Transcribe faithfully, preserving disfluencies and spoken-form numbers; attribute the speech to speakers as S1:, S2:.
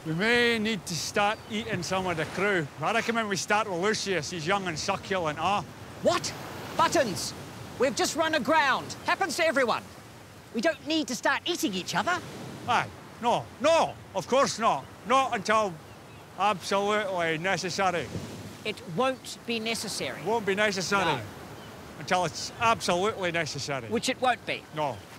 S1: We may need to start eating some of the crew. I recommend we start with Lucius. He's young and succulent, ah?
S2: What? Buttons! We've just run aground. Happens to everyone. We don't need to start eating each other.
S1: Aye, no, no, of course not. Not until absolutely necessary.
S2: It won't be necessary.
S1: Won't be necessary
S2: No.
S1: until it's absolutely necessary.
S2: Which it won't be.
S1: No.